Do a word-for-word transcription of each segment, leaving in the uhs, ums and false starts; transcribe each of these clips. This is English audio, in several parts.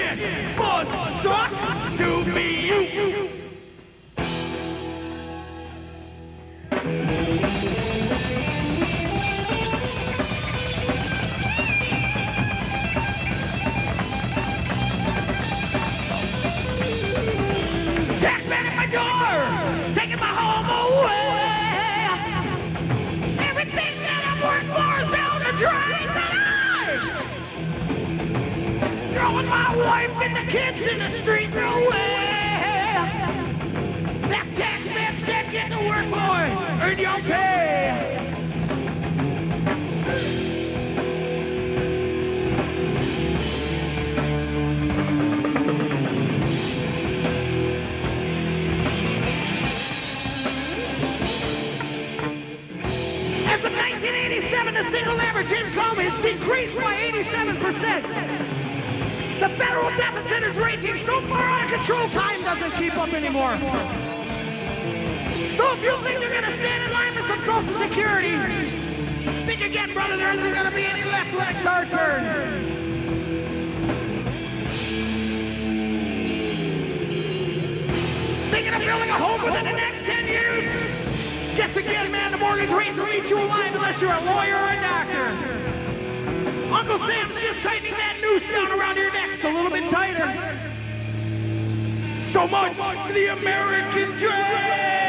It must suck to be you. Taxman at my door, taking my home away. Everything that I've worked for is out to dry tonight. Throwing my wife and the kids in the street away. That taxman said, get to work, boy, earn your pay. As of nineteen eighty-seven, the single average income has decreased by eighty-seven percent. The federal deficit is raging so far out of control, time doesn't keep up anymore. So if you think you're gonna stand in line for some Social Security, think again, brother, there isn't gonna be any left when it's our turn. Thinking of building a home within the next ten years? Guess again, man, the mortgage rates will eat you alive unless you're a lawyer or a doctor. Uncle Sam's just tightening that noose down around your neck a little bit tighter. So much for the American dream!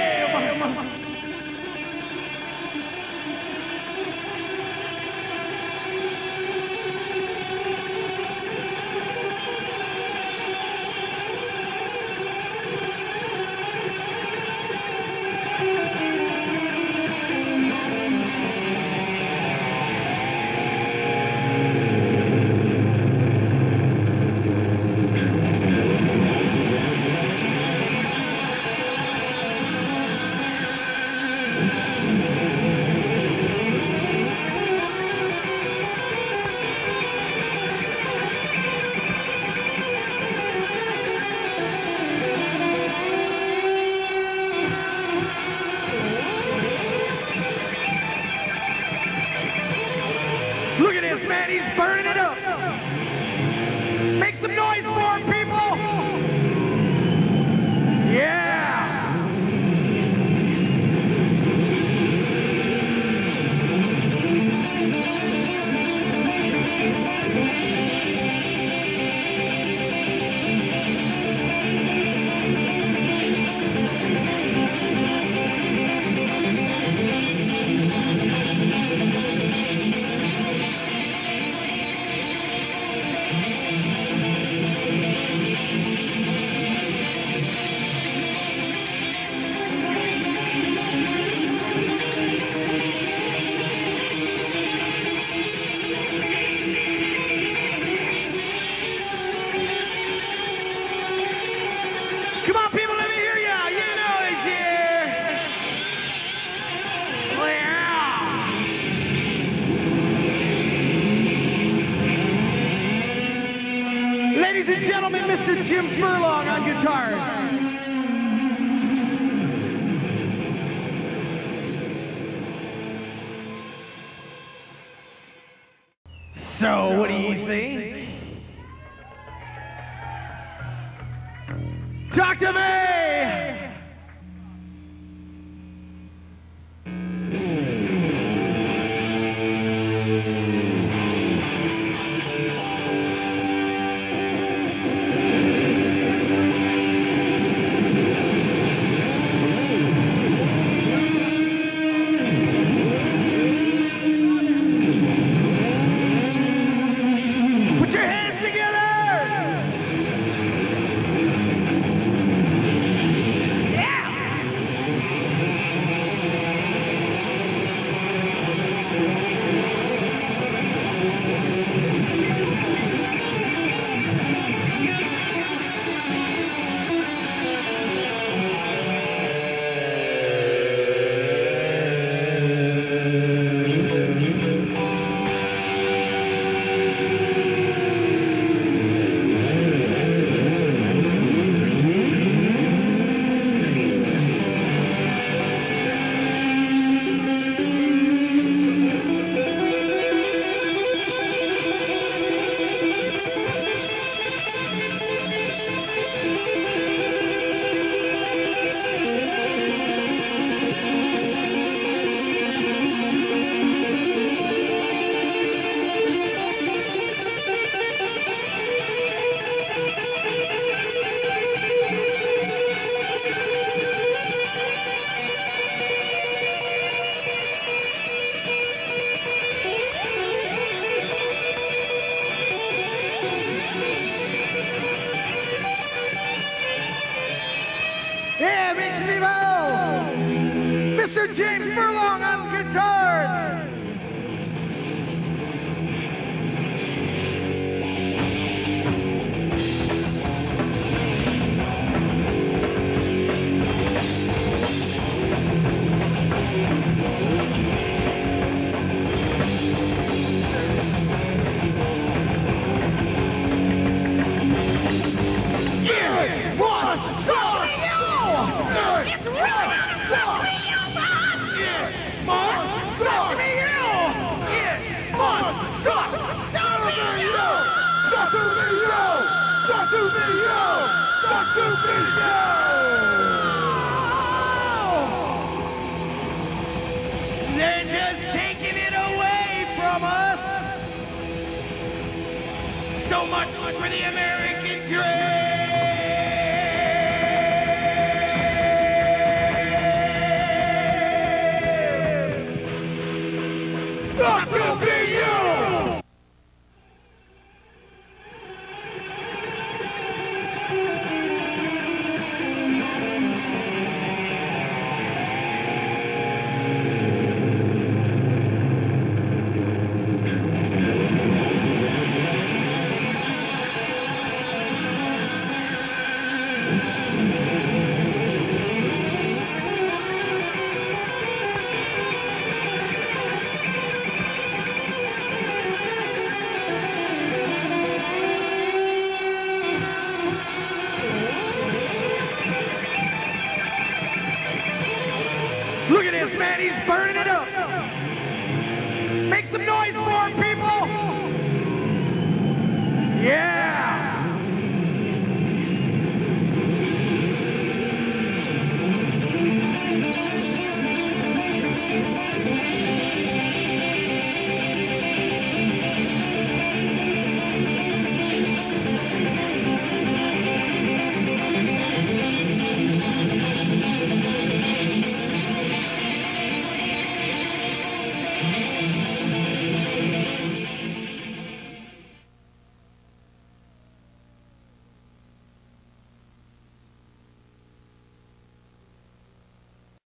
Look at this, man, he's burning it up. Make some noise for him, people. Yeah. Come on, people, let me hear ya. You know it's here. Oh, yeah. Ladies and gentlemen, Mister Jim Furlong on guitars. So, what do you think? Talk to me! Put your hands together! Mister James Furlong on guitars. They're just taking it away from us. So much for the American dream. Suck to be you. Look at this, man. He's burning it up. Make some noise for him, people.